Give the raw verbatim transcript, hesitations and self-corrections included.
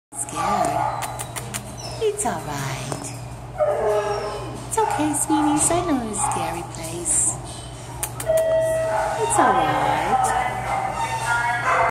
Scared? It's alright. It's okay, sweeties. I know it's a scary place. It's alright.